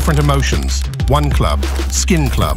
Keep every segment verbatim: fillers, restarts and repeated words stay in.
different emotions. One club, Skin Club.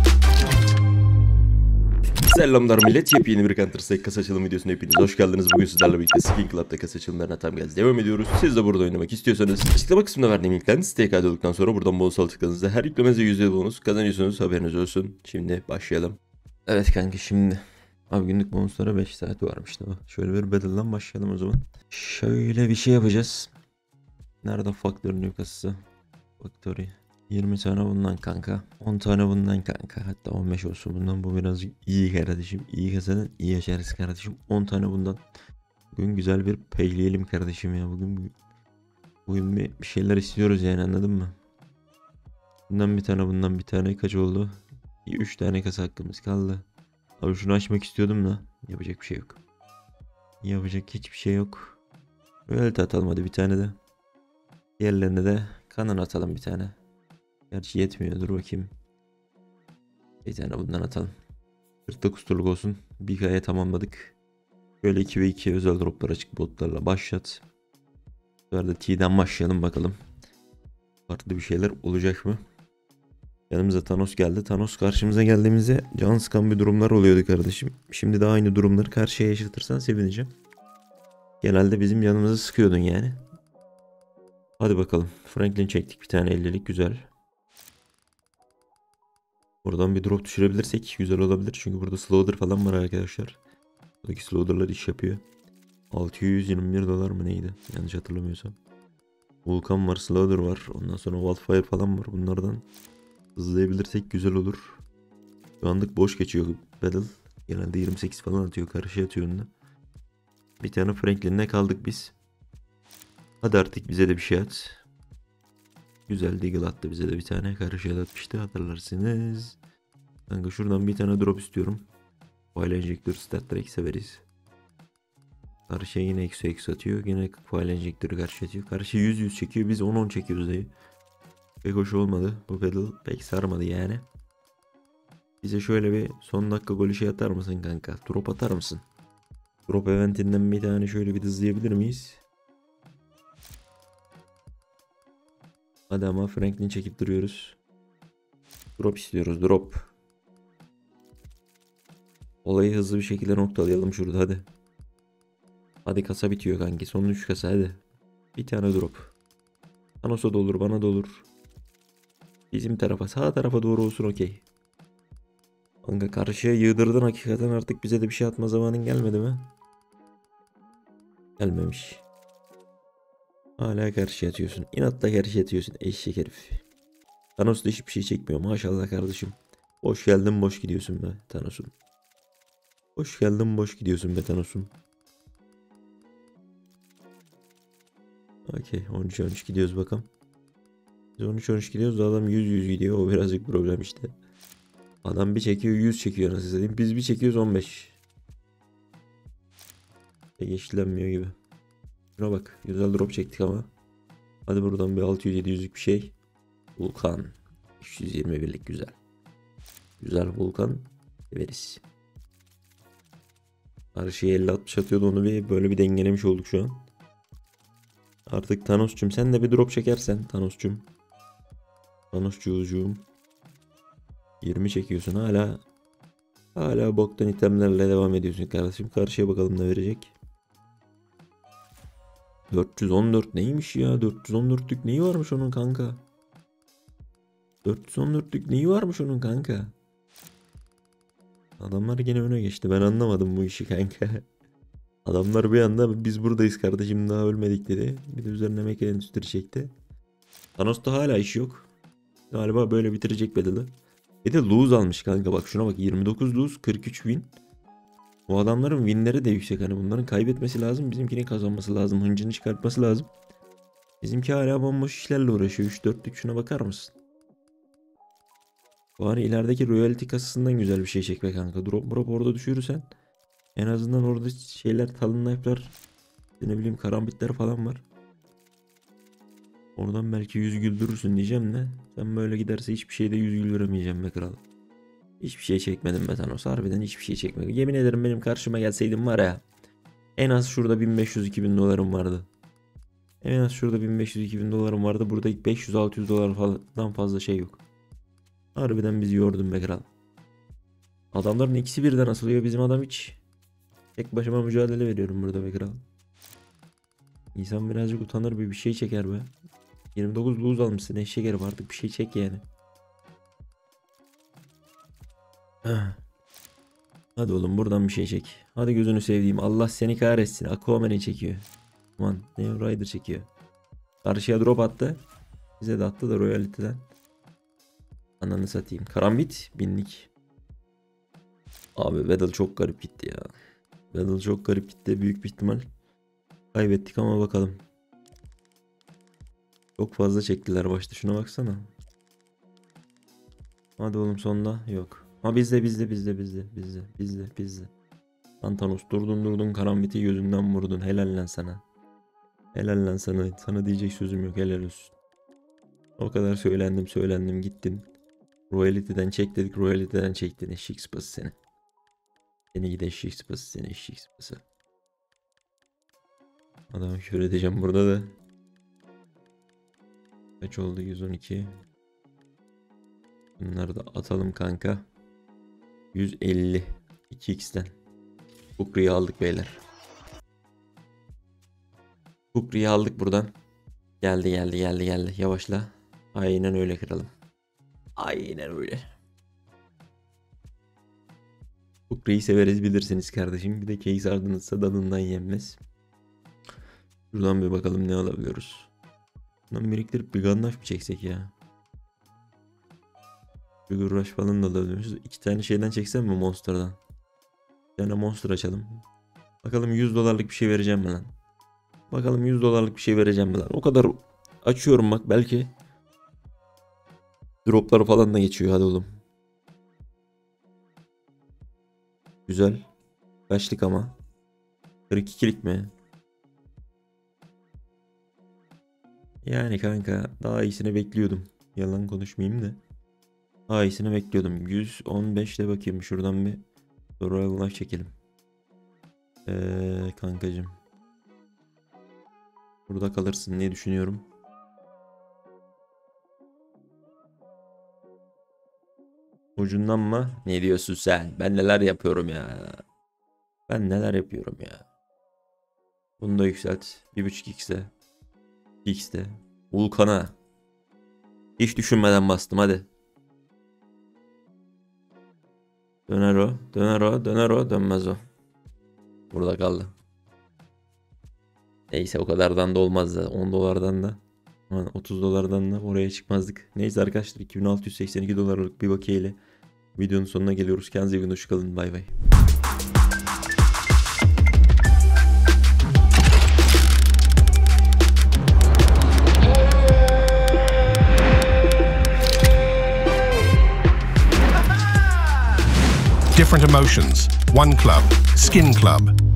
Selamlar millet, yepyeni bir Counter Strike kasa açılım videosuna hepiniz hoş geldiniz. Bugün sizlerle birlikte Skin Club'da kasa açılımlarına tam gaz devam ediyoruz. Siz de burada oynamak istiyorsanız açıklama kısmında verdiğim linkten siteye kaydolduktan sonra buradan bonus tıkladığınızda her yüklemenize yüzde bonus kazanıyorsunuz, haberiniz olsun. Şimdi başlayalım. Evet kanka, şimdi abi günlük bonuslara beş saat varmış da. Şöyle bir battle'dan başlayalım o zaman. Şöyle bir şey yapacağız. Nerede faktörün kasası? Factory. yirmi tane bundan kanka. on tane bundan kanka. Hatta on beş olsun bundan. Bu biraz iyi kardeşim. İyi kazanın, iyi yaşarız kardeşim. on tane bundan. Bugün güzel bir peyleyelim kardeşim ya. Bugün bugün bir, bir şeyler istiyoruz yani, anladın mı? Bundan bir tane, bundan bir tane. Kaç oldu? üç tane kasa hakkımız kaldı. Abi şunu açmak istiyordum da yapacak bir şey yok. Yapacak hiçbir şey yok. Böyle atalım hadi bir tane de. Diğerlerine de kanon atalım bir tane. Gerçi yetmiyor, dur bakayım. Bir tane bundan atalım. kırk dokuz turluk olsun. Bir kaya tamamladık. Böyle iki ve iki özel droplar açık botlarla başlat. Bu arada T'den başlayalım bakalım. Farklı bir şeyler olacak mı? Yanımıza Thanos geldi. Thanos karşımıza geldiğimizde can sıkan bir durumlar oluyordu kardeşim. Şimdi de aynı durumları karşıya yaşatırsan sevineceğim. Genelde bizim yanımızı sıkıyordun yani. Hadi bakalım. Franklin çektik bir tane, ellilik güzel. Buradan bir drop düşürebilirsek güzel olabilir. Çünkü burada Slaughter falan var arkadaşlar. Buradaki Slaughter'lar iş yapıyor. altı yüz yirmi bir dolar mı neydi? Yanlış hatırlamıyorsam. Vulkan var, Slaughter var. Ondan sonra Wildfire falan var. Bunlardan hızlayabilirsek güzel olur. Şu anlık boş geçiyor battle. Genelde yirmi sekiz falan atıyor. Karşıya atıyor önüne. Bir tane Franklin'le kaldık biz. Hadi artık bize de bir şey at. Güzel Deagle attı bize de bir tane. Karşıya da atmıştı, hatırlarsınız. Kanka şuradan bir tane drop istiyorum. File enjektör start direkt severiz. Karşıya yine eksi eksi atıyor. Yine file enjektörü karşı atıyor. Karşıya yüz yüz çekiyor. Biz on on çekiyoruz dayı. Pek hoş olmadı. Bu battle pek sarmadı yani. Bize şöyle bir son dakika golü şey atar mısın kanka? Drop atar mısın? Drop eventinden bir tane şöyle bir hızlayabilir miyiz? Hadi ama Franklin çekip duruyoruz. Drop istiyoruz, drop. Olayı hızlı bir şekilde noktalayalım şurada hadi. Hadi kasa bitiyor kanki. Son üç kasa hadi. Bir tane drop. Thanos'a da olur, bana da olur. Bizim tarafa, sağ tarafa doğru olsun, okey. Kanka karşıya yığdırdın hakikaten, artık bize de bir şey atma zamanın gelmedi mi? Gelmemiş. Hala karşıya atıyorsun. İnatla karşıya atıyorsun eşek herif. Thanos da hiçbir şey çekmiyor maşallah kardeşim. Hoş geldin boş gidiyorsun be Thanos'um. Hoş geldin boş gidiyorsun be Thanos'um. Okey, on üç on üç gidiyoruz bakalım. Biz on üç on üç gidiyoruz da adam yüz yüz gidiyor, o birazcık problem işte. Adam bir çekiyor yüz çekiyor, nasıl söyleyeyim. Biz bir çekiyoruz on beş. Pek işlenmiyor gibi. Şuna bak, güzel drop çektik ama. Hadi buradan bir altı yüz yedi yüzlük bir şey. Vulkan üç yüz yirmi birlik güzel. Güzel Vulkan veririz. Karşıya elli altmış atıyordu, onu bir böyle bir dengelemiş olduk şu an. Artık Thanos'cum sen de bir drop çekersen Thanos'cum. Thanos'cuğum. yirmi çekiyorsun hala. Hala boktan itemlerle devam ediyorsun kardeşim. Karşıya bakalım ne verecek. dört yüz on dört neymiş ya? dört yüz on dörtlük neyi varmış onun kanka? dört yüz on dörtlük neyi varmış onun kanka? Adamlar gene öne geçti. Ben anlamadım bu işi kanka. Adamlar bir anda biz buradayız kardeşim daha ölmedik dedi. Bir de üzerine meka endüstri çekti. Thanos'ta hala iş yok. Galiba böyle bitirecek battle'ı. Bir de lose almış kanka, bak şuna bak, yirmi dokuz lose kırk üç win. Bu adamların winleri de yüksek, hani bunların kaybetmesi lazım, bizimkinin kazanması lazım, hıncını çıkartması lazım. Bizimki hala bomboş işlerle uğraşıyor. üç dörtlük şuna bakar mısın? Bari ilerideki royalty kasasından güzel bir şey çek be kanka. Drop drop orada düşürürsen en azından orada şeyler, talon knife'lar, ne bileyim karambitler falan var. Oradan belki yüz güldürürsün diyeceğim de sen böyle giderse hiçbir şeyde yüz güldüremeyeceğim be kral. Hiçbir şey çekmedim be Thanos, harbiden hiçbir şey çekmedim. Yemin ederim benim karşıma gelseydin var ya, en az şurada bin beş yüz iki bin dolarım vardı. En az şurada bin beş yüz iki bin dolarım vardı. Burada beş yüz altı yüz dolar falan fazla şey yok. Harbiden bizi yordun be kral. Adamların ikisi birden asılıyor. Bizim adam hiç. Tek başıma mücadele veriyorum burada be kral. İnsan birazcık utanır, bir bir şey çeker be. yirmi dokuz lose almışsın eşek herif, artık bir şey çek yani. Hadi oğlum buradan bir şey çek. Hadi gözünü seveyim. Allah seni kahretsin. Aquaman'i çekiyor. Aman Neon Rider çekiyor. Karşıya drop attı. Bize de attı da Royalty'den. Ananı satayım. Karambit binlik. Abi Weddle çok garip gitti ya. Weddle çok garip gitti. Büyük bir ihtimal kaybettik ama bakalım. Çok fazla çektiler başta. Şuna baksana. Hadi oğlum sonda yok. Ha bizde bizde bizde bizde bizde bizde bizde. Antanos durdun durdun karambiti gözünden vurdun. Helal lan sana. Helal lan sana. Sana diyecek sözüm yok, helal olsun. O kadar söylendim söylendim gittin. Royalty'den çek dedik, Royalty'den çektin. Eşek sıpası seni. Seni gide eşek sıpası seni, eşek sıpası. Adamı kör edeceğim burada da. Kaç oldu? yüz on iki. Bunları da atalım kanka. yüz elli. iki x'ten. Kukri'yi aldık beyler. Kukri'yi aldık buradan. Geldi geldi geldi geldi. Yavaşla. Aynen öyle kralım. Aynen öyle. Kukri'yi severiz bilirsiniz kardeşim. Bir de case ardınızsa dadından yenmez. Şuradan bir bakalım ne alabiliyoruz. Bundan biriktirip bir Gandalf mı çeksek ya? Sugar Rush falan da alabiliyoruz. İki tane şeyden çeksem mi, Monster'dan? Bir tane Monster açalım. Bakalım yüz dolarlık bir şey vereceğim mi lan? Bakalım yüz dolarlık bir şey vereceğim mi lan? O kadar açıyorum bak, belki droplar falan da geçiyor. Hadi oğlum. Güzel. Kaçlık ama? kırk ikilik mi? Yani kanka daha iyisini bekliyordum. Yalan konuşmayayım da. Daha iyisini bekliyordum. yüz on beşte bakayım şuradan bir Royal Life çekelim. Eee kankacım. Burada kalırsın diye düşünüyorum. Ucundan mı? Ne diyorsun sen? Ben neler yapıyorum ya. Ben neler yapıyorum ya. Bunu da yükselt. bir buçuk x'e. iki x'te. Vulkan'a. Hiç düşünmeden bastım hadi. Döner o. Döner o. Döner o. Dönmez o. Burada kaldı. Neyse o kadardan da olmaz da. on dolardan da. otuz dolardan da oraya çıkmazdık. Neyse arkadaşlar, iki bin altı yüz seksen iki dolarlık bir bakiye ile videonun sonuna geliyoruz. Kendinize iyi bakın. Hoşça kalın. Bay bay. Different emotions. One club. Skin Club.